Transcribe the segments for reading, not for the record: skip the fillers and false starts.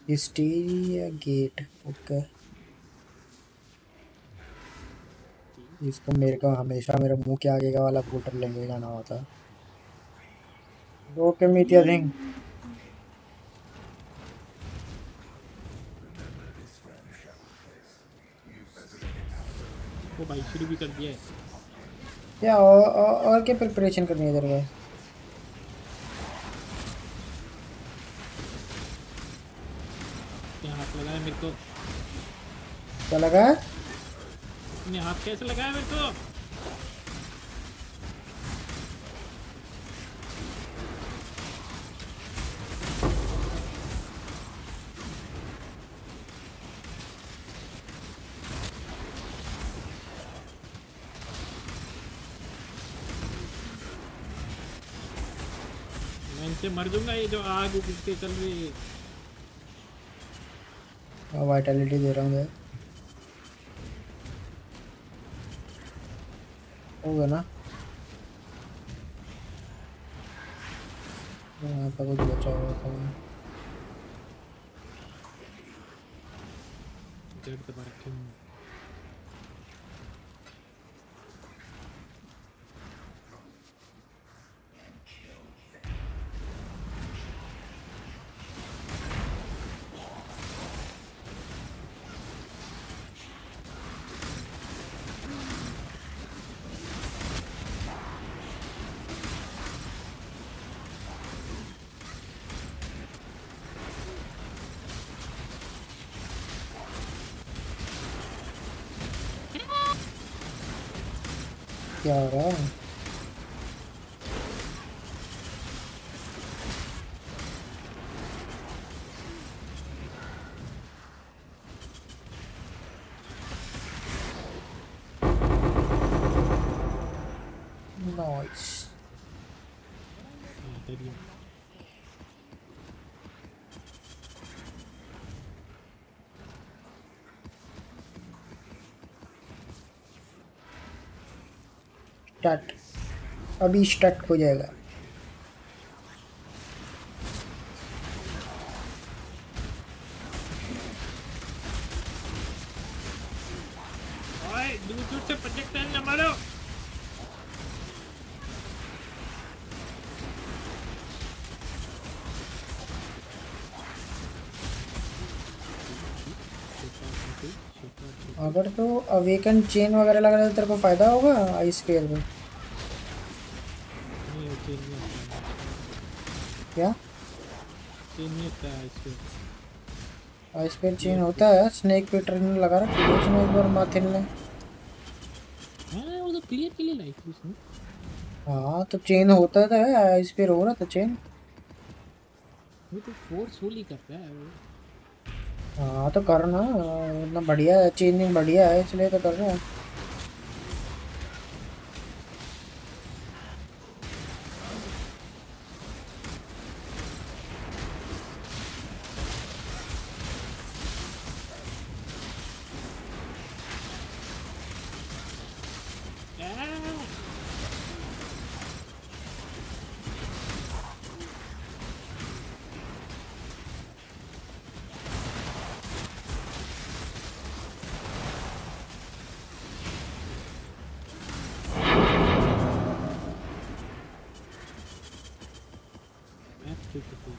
Hysteria gate. Okay, इसको मेरे को हमेशा मेरे मुंह के आगे का वाला पोर्टल लेके जाना होता है। ओके मिथिया सिंह। वो भाई शुरू भी कर दिया है। क्या और क्या प्रिपरेशन करनी है तेरे को? क्या हाथ लगाया मेरे को? क्या लगा? इसने हाथ कैसे लगाया मेरे को? मैं इनसे मर दूंगा, ये जो आग उग के चल रही है। वाइटलिटी दे रहा हूँ मैं। होगा ना? यहाँ पर कुछ बचा हुआ था। जड़ दबा रखे हूँ। क्या हो रहा है? नॉइस। हाँ, तेरी। स्टार्ट। अभी स्टार्ट हो जाएगा। ओए दूर दूर से प्रोजेक्टाइल न मारो। अगर तो अवेकन चेन वगैरह लगा तो तेरे को फायदा होगा आइस पेयर में। नहीं, वो चेन नहीं होता है। क्या? चेन नहीं होता है इस पे। आइस पेयर चेन क्लियर पे। होता है? स्नेक पे ट्रेनर लगा रखी है उसने एक बार माथिन ने। हाँ, वो तो क्लियर के लिए लाई थी उसने। हाँ तो चेन होता था, आइस पेयर हो रहा था चेन। वो तो फोर्सफुली कर रहा है वो। हाँ तो करना, इतना बढ़िया है, चेनिंग बढ़िया है इसलिए तो कर रहे हैं। मैप क्यों किसी?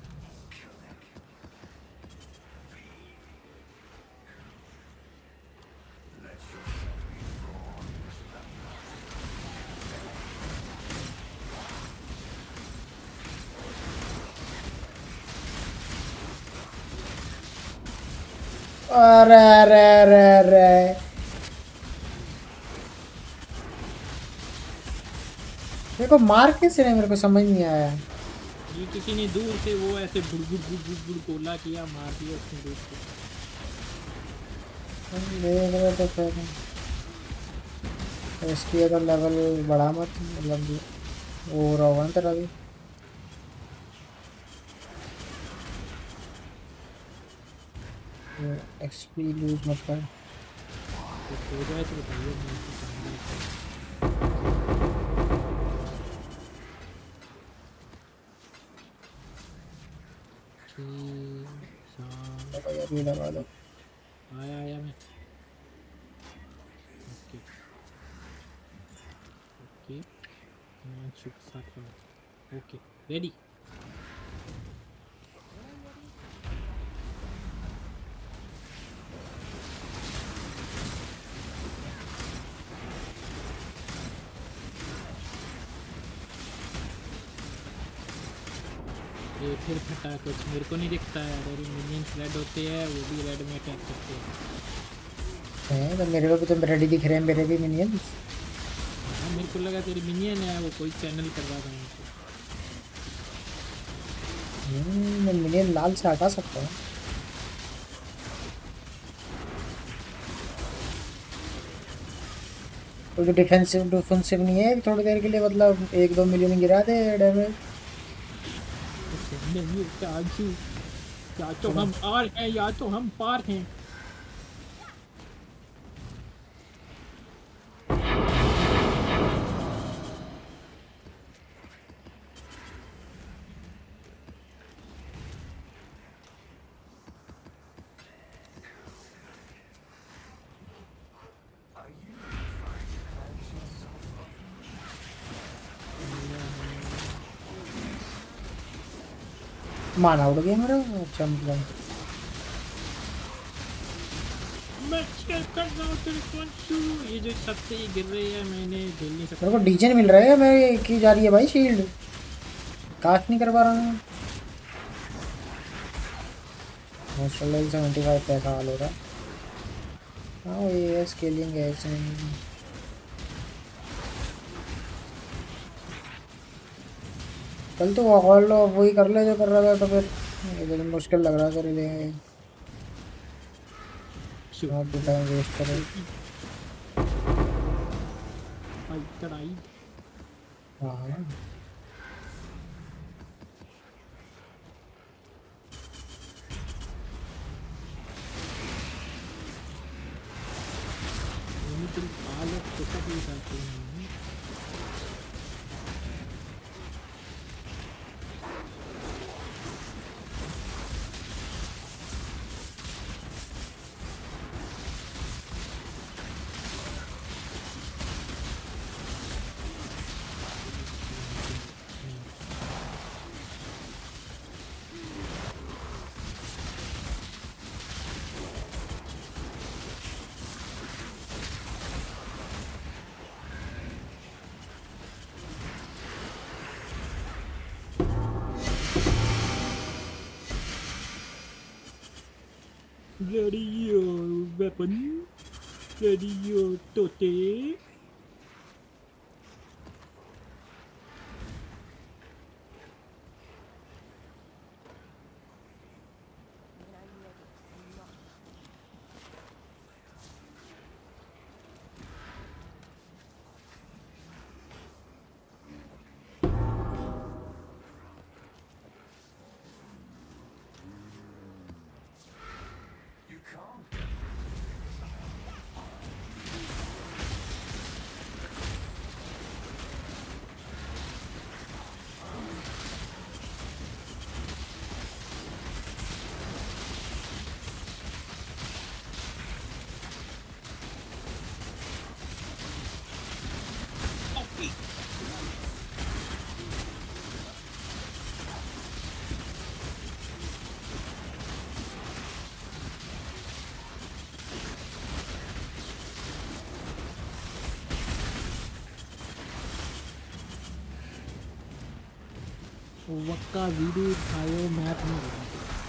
अरे अरे अरे अरे, मेरे को मार कैसे रहे, मेरे को समझ नहीं आया। ये किसी ने दूर से वो ऐसे बुड़ बुड़ बुड़ बुड़ बुड़ गोला किया, मार दिया उसने दूर से। देख रहे तो फिर इसकी अगर लेवल बढ़ा मत, मतलब वो हो रहा होगा ना तेरा भी। एक्सपी लूज मत कर। कुछ हो जाए तो बताइए, मैं तो सामने आता हूँ। छः, 7 लो भाई, अभी लगा लो। आया आया मैं। ओके ओके, हिमांशु के साथ रहो। Okay ready. ये फिर फटा कुछ, मेरे को नहीं दिखता है। मेरे मिनियंस रेड होते हैं, वो भी रेड में अटैक करते हैं। हैं तो मेरे को भी तो रेडी दिख रहे हैं, मेरे भी मिनियंस। हाँ मेरे को लगा तेरी मिनियन है, वो कोई चैनल करवा रहा है। मैं मिनियन लाल से हटा सकता हूँ। क्योंकि डिफेंसिव डिफेंसिव नहीं है थोड़ी देर के लिए, मतलब 1-2 मिलियन गिरा दे डैमेज। नहीं चाचू, या तो हम आर हैं या तो हम पार हैं। माना उड़ गया मेरा। अच्छा मतलब मैं चेक कर रहा हूँ तेरे पंचू, ये जो छत से ये गिर रही है, मैंने झेल नहीं सकता। मेरे को डीजन मिल रहा है, मैं की जा रही है भाई शील्ड, कास्ट नहीं कर पा रहा हूँ। मोस्टल 75 पैसा हाल हो रहा। हाँ ये स्केलिंग है इसमें। कल तो और लो वही कर ले जो कर रहा था, तो फिर ये तो मुश्किल लग रहा है तेरे लिए। नॉट द टाइम वेस्ट करे। चढ़ाई हाँ तुम पाल तो सब ये करते हैं। Ready your weapon. Ready your tote. वक्का वीडियो आयो मैप में होगा।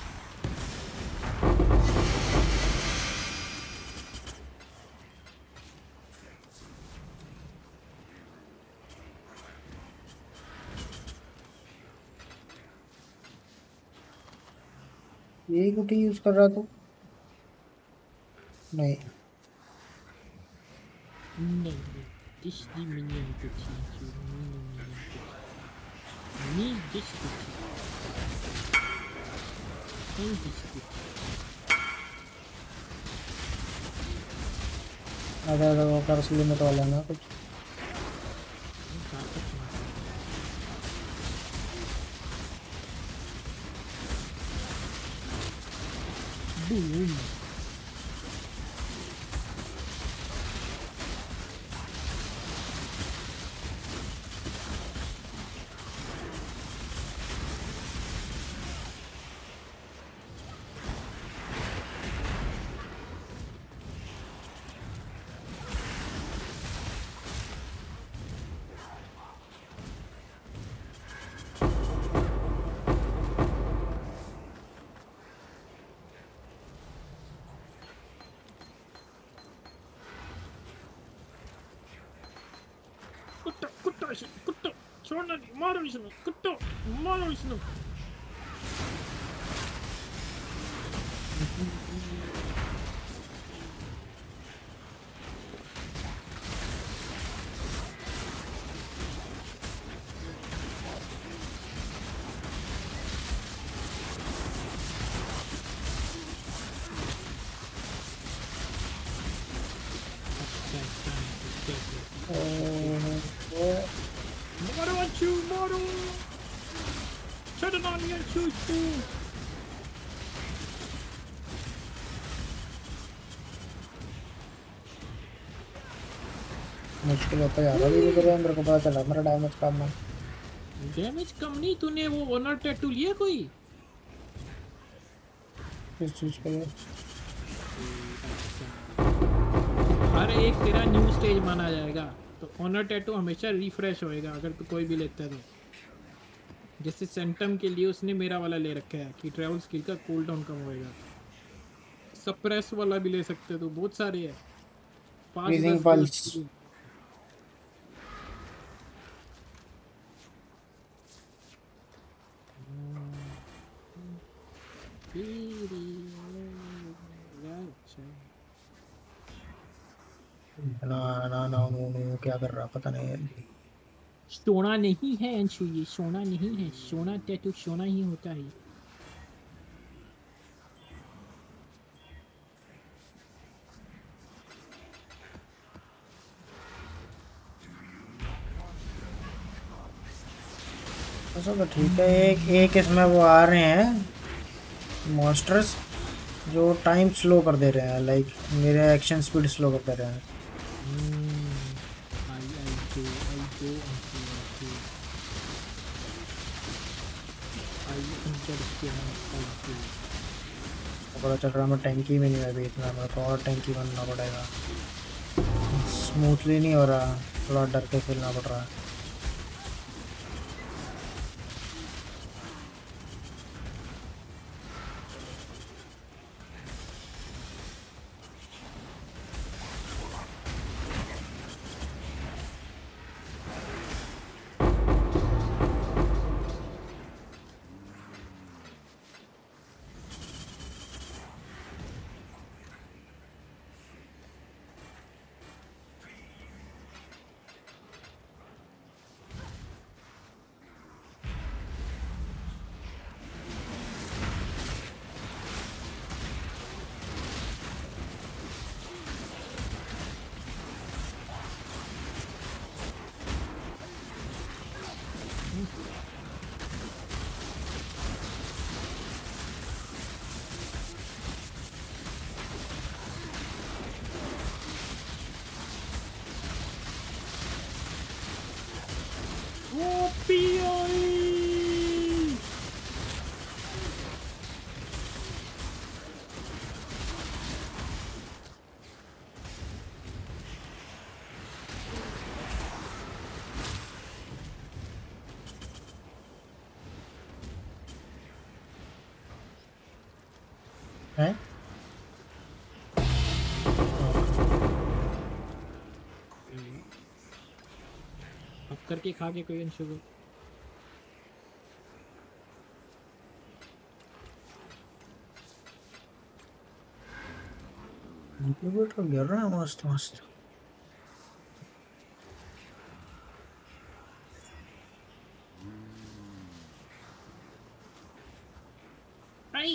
यही कुटी यूज कर रहा तू? नहीं नहीं दिस दी मिनियन को चीज मिनियन को नी दिस को नहीं दिस को अगर वो कर लिमिट वाला ना कुछ। बूम। कुत्ता कुत्ता कुत्ता छोड़ना नहीं, मारो इसने, कुत्ता मारो इसने। मारो अंशु मारो, चढ़ना नहीं अंशु इसको। मुश्किल होता जा रहा है धीरे धीरे, मेरे को पता चला मेरा डैमेज कम है। डैमेज कम नहीं, तूने वो ऑनर टैटू लिया कोई? किस चीज के लिए? हर एक तेरा न्यू स्टेज माना जाएगा, तो ऑनर टैटू हमेशा रिफ्रेश होएगा अगर तू कोई भी लेता है तो। जैसे सेंटम के लिए उसने मेरा वाला ले रखा है कि ट्रैवल स्किल का कूल डाउन कम होएगा। सप्रेस वाला भी ले सकते हो, तो बहुत सारे है, 5-10 फ्रीजिंग के पल्स। लिए। ना ना ना नो नो क्या कर रहा पता नहीं। सोना नहीं है अंशु, ये सोना नहीं है, सोना टैटू सोना ही होता है। ऐसा तो ठीक है। एक एक इसमें वो आ रहे हैं मॉन्स्टर्स जो टाइम स्लो कर दे रहे हैं, लाइक मेरे एक्शन स्पीड स्लो कर दे रहे हैं। पता चल रहा मैं टैंकी में नहीं है अभी इतना, मेरे को और टैंकी बनना पड़ेगा। स्मूथली नहीं हो रहा, थोड़ा डर के खेलना पड़ रहा है। हैं अब करके खा के कोई अंशु को। इंक्यूबेटर गिर रहा है मस्त मस्त। आई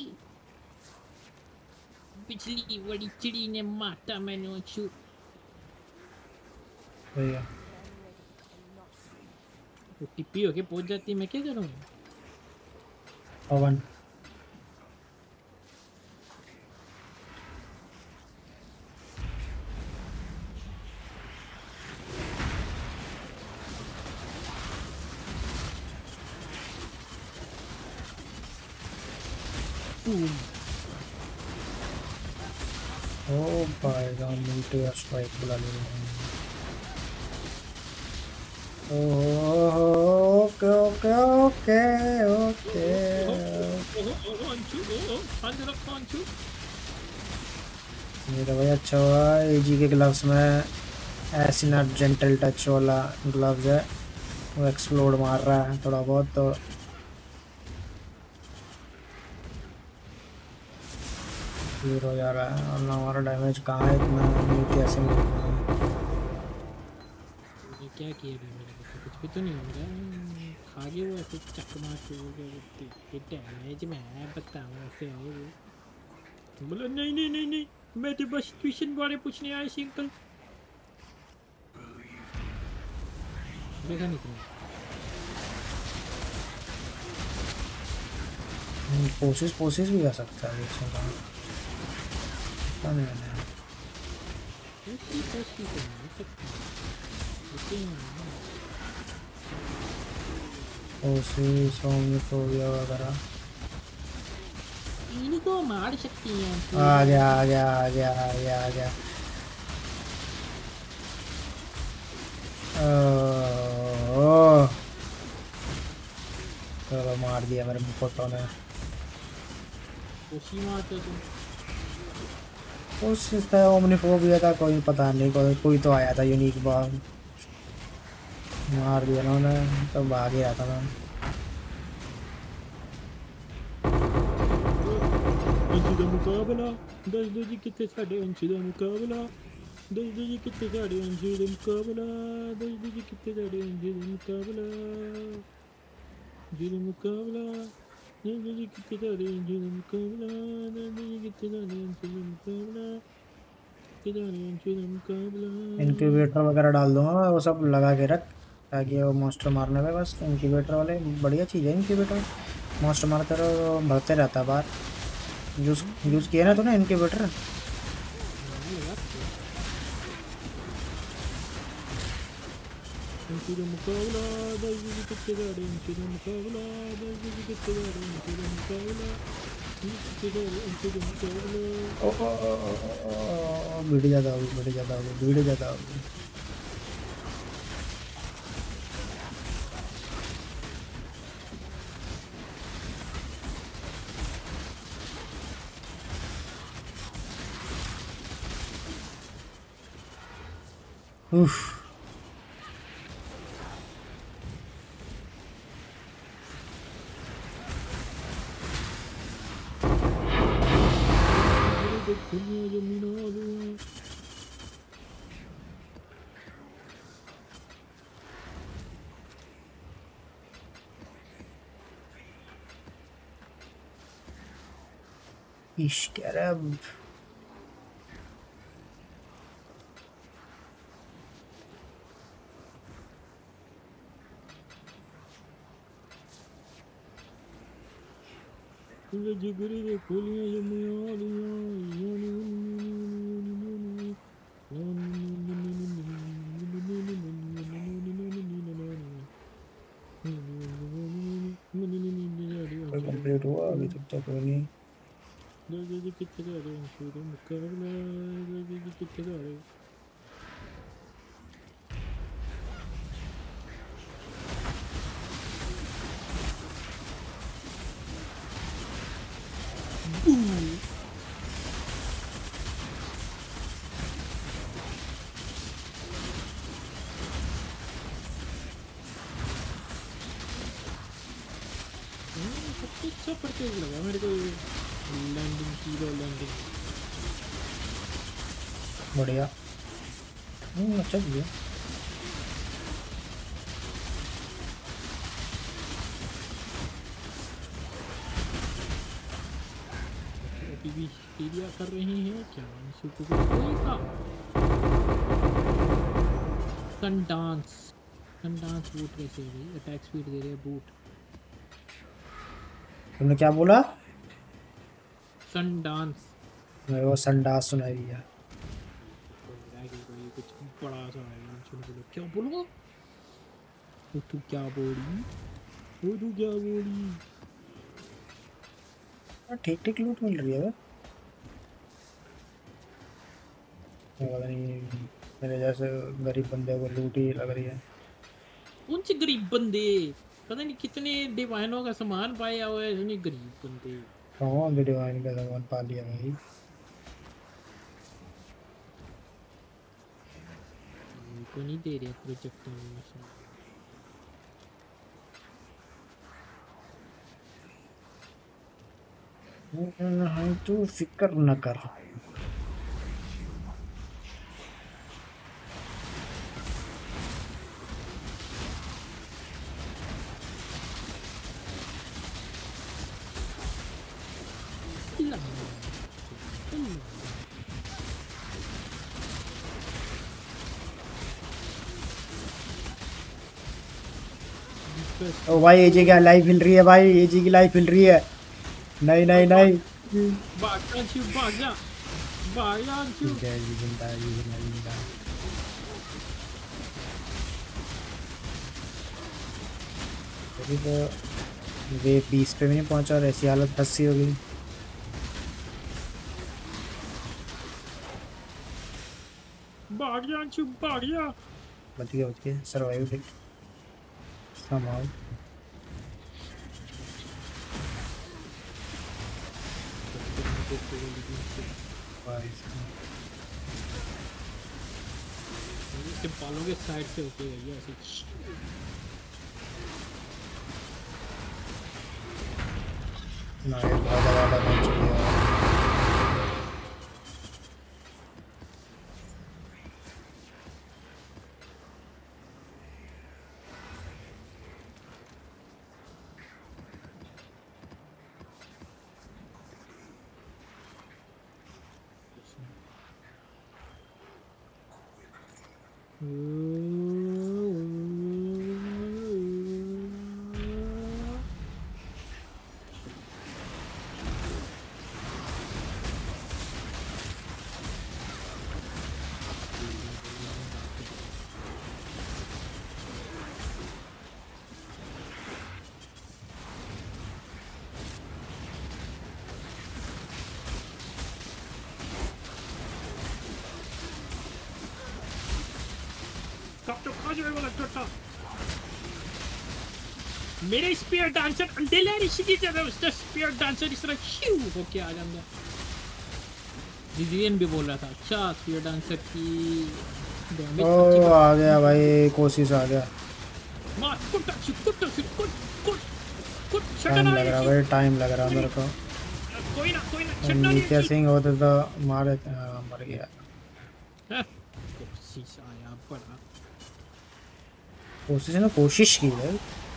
पिछली बड़ी चिड़ी ने मारता मैंने अंशु। भैया वो टिप्पी होके पहुंच जाती, मैं क्या करूँगा? पवन बूम। ओ भाई मीटियोर स्ट्राइक बुला लिया। Okay okay okay okay. ये तो भाई अच्छा हुआ एजी के ग्लव्स में ऐसी ना जेंटल टच वाला ग्लव्स है, वो एक्सप्लोड मार रहा है थोड़ा बहुत तो क्लियर हो जा रहा है। और ना हमारा डैमेज कहाँ है इतना, नीचे ऐसे मिल रहा है। ये क्या किया था मेरे को, कुछ भी तो नहीं हो रहा। खा गए वो ऐसे चकमा के हो गए ये डैमेज में है, बताओ ऐसे है वो। बोला नहीं नहीं नहीं नहीं, मैं तो बस ट्यूशन बारे पूछने आया सी अंकल। देखा नहीं तुमने? कोशिश कोशिश भी कर सकता है इसमें तो। पता नहीं मैंने ऐसी कोशिश तो नहीं हो सकती, लेकिन कोशिश होमियोफोबिया वगैरह। इनको मार सकती हैं आ फिर। गया आ गया आ गया आ गया आ गया। ओह, चलो मार दिया मेरे मुकुटों ने। कोशिश मारते तुम। कोशिश था ओमनिफोबिया था, कोई पता नहीं, कोई तो आया था यूनिक बॉग, मार दिया ना उन्हें, तो भाग ही रहा था मैं। अंशी का मुकाबला, दस दो जी कितने साढ़े अंशी का मुकाबला, दस दो जी कितने साढ़े अंशी का मुकाबला, दस दो जी कितने साढ़े अंशी का मुकाबला, जी का मुकाबला, दस दो जी कितने साढ़े अंशी का मुकाबला, दस दो जी कितने साढ़े अंशी का मुकाबला, कितने अंशी का मुकाबला। इंक्यूबेटर वगैरह डाल दूंगा मैं, वो सब लगा के रख, ताकि वो मॉन्स्टर मारने में बस इंक्यूबेटर वाले बढ़िया चीज़ है इंक्यूबेटर। मॉन्स्टर मारते रहो बढ़ते रहता है बाहर। यूज़ यूज़ किया ना तूने इंक्यूबेटर? हाँ लगा तो। अंशी का मुकाबला, दस दो जी कितने साढ़े अंशी का मुकाबला, दस दो जी कितने साढ़े अंशी का मुकाबला, कितने साढ़े अंशी का मुकाबला। ओ ओ ओ ओ ओ, ओ, भीड़ ज़्यादा होगी, भीड़ ज़्यादा होगी, भीड़ ज़्यादा होगी। उफ। दुनिया जमीन आलू। इश्क अरब। जिगरी दे खोलियां जमीन कोई कंप्लीट हुआ अभी तक तो कोई नहीं। मुकाबला। सबसे अच्छा परचेज लगा मेरे को ये लैंडिंग, हीरो लैंडिंग। बढ़िया। अच्छा किया। अभी भी हिस्टीरिया कर रही हैं क्या? अंशु को कुछ कोई था। Sun dance, sun dance boot कैसे है भाई? अटैक स्पीड दे रहे हैं बूट। तुमने क्या बोला? सन डांस मेरे को संडास सुनाई दिया। बोल रहा है कि कोई कुछ बड़ा सा है। अंशु ने बोला क्या बोलो? वो तू क्या बोली? वो तू क्या बोली? ठीक ठीक लूट मिल रही है बे। पता नहीं, मेरे जैसे गरीब बंदे को लूट ही लग रही है। कौन से गरीब बंदे, पता नहीं कितने डिवाइनों का सामान पाया हुआ है, इतने गरीब बंदे। कौन सी डिवाइन का सामान पा लिया भाई। को नहीं दे रहे प्रोजेक्ट में। तू फिक्र न कर। ओ भाई एजी की लाइफ हिल रही है भाई, एजी की लाइफ हिल रही है। नहीं नहीं नहीं। भाग जा शिव, भाग जा, भाग जा शिव। जय जी जिंदा है, जी जिंदा है, जिंदा है। अभी तो वे 20 पे भी नहीं पहुंचा और ऐसी हालत 80 हो गई। भाग जा शिव, भाग जा। बच गए सर्वाइव थे somehow। इसके बालों के साइड से होके गई है ऐसे। ना ये बहुत ज़्यादा पहुंच चुकी है। कब तो खा जाएगा लगता था। मेरे स्पीयर डांसर अंडेला ऋषि की तरह उसका स्पीयर डांसर इस तरह क्यों होके आ जाता। जिजियन भी बोल रहा था अच्छा स्पीयर डांसर की डैमेज अच्छी ओ आ गया भाई, कोशिश आ गया। मार कुट कुट कुट कुट कुट टाइम छटना लग रहा है। भाई, टाइम लग रहा मेरे को। कोई ना छटना नित्या नहीं। सिंह होते तो मारे मर गया। कोशिश आया बड़ा। कोशिश ने कोशिश की है।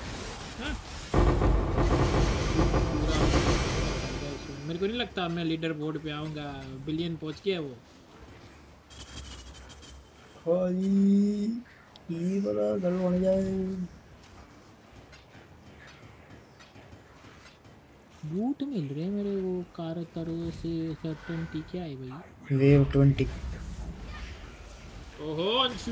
मेरे को नहीं लगता मैं लीडर बोर्ड पे आऊंगा। बिलियन पहुंच गया वो। ये बड़ा गल बन जाए। बूट मिल रहे हैं मेरे वो कार तरो से सर्टेनिटी क्या है भाई। वेव 20। ओहो अंशु।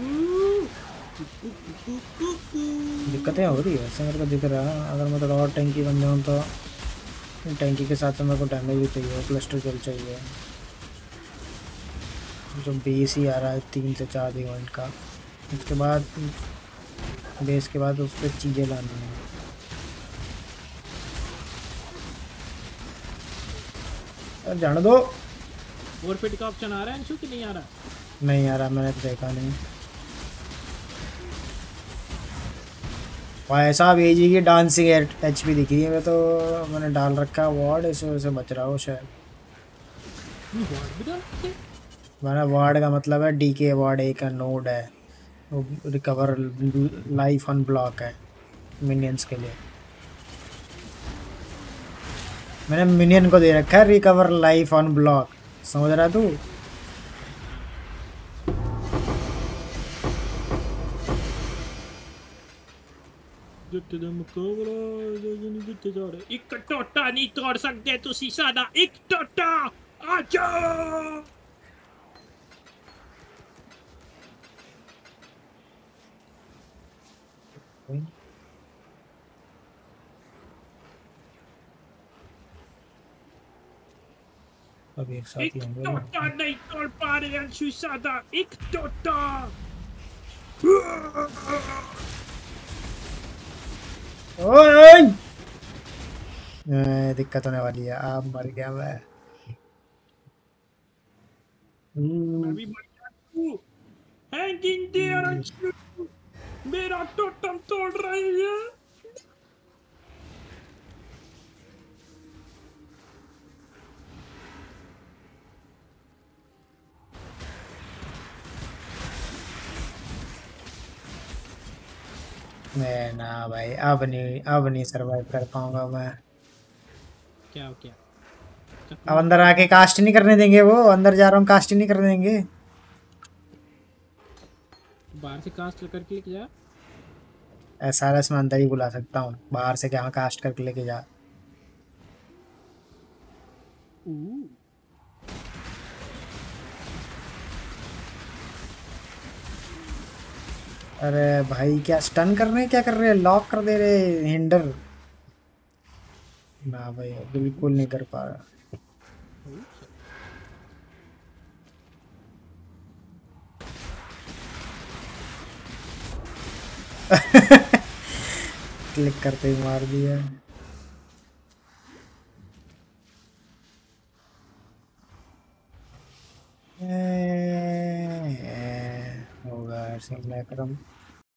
दिक्कतें हो रही है ऐसे मेरे को दिख रहा है। अगर मैं थोड़ा और टैंकी बन जाऊँ तो टैंकी के साथ मेरे को डैमेज भी चाहिए, क्लस्टर किल चाहिए। जो बेस ही आ रहा है 3 से 4 इवेंट का। उसके बाद बेस के बाद उस पर चीज़ें लानी है। अब जाने दो। फॉरफिट का ऑप्शन आ रहा है अंशु कि नहीं आ रहा। नहीं आ रहा, मैंने तो देखा नहीं। भाई साहब एजी की डांसिंग एचपी दिख रही है। मैं तो मैंने डाल रखा है वार्ड, इस वजह से बच रहा हो शायद। मैंने वार्ड का मतलब है डीके वार्ड एक नोड है, वो रिकवर लाइफ ऑन ब्लॉक है मिनियंस के लिए। मैंने मिनियन को दे रखा है रिकवर लाइफ ऑन ब्लॉक, समझ रहा तू। जितने ਦਾ ਮੁਕਾਬਲਾ ਨਹੀਂ ਜਿੱਤੇ ਜਾ ਰਹੇ ਇੱਕ ਟੋਟਾ ਨਹੀਂ ਤੋੜ ਸਕਦੇ ਤੁਸੀਂ ਸਾਡਾ ਇੱਕ ਟੋਟਾ ਆ ਜਾਓ। सब एक साथ ही एक होंगे टोटा वो। नहीं तोड़ पा रहे अंशु सादा, एक टोटा। ओए दिक्कत होने वाली है, अब मर गया मैं। मैं भी मर गया हूँ। हैंगिंग देयर अंशु, मेरा टोटम तोड़ रही है। मैं ना भाई, अब नहीं सरवाइव कर पाऊंगा मैं। क्या हो क्या? अब चकमा अंदर आके कास्ट नहीं करने देंगे, वो अंदर जा रहा हूँ, कास्ट ही नहीं करने देंगे। बाहर से कास्ट करके लेके जा। एसआरएस में अंदर ही बुला सकता हूँ, बाहर से क्या कास्ट करके लेके जा। ऊ, अरे भाई क्या स्टन कर रहे हैं, क्या कर रहे हैं, लॉक कर दे रहे, हिंडर। ना भाई बिल्कुल नहीं कर पा रहा। ऊ, क्लिक करते ही मार दिया। होगा सिम्बैक्रम।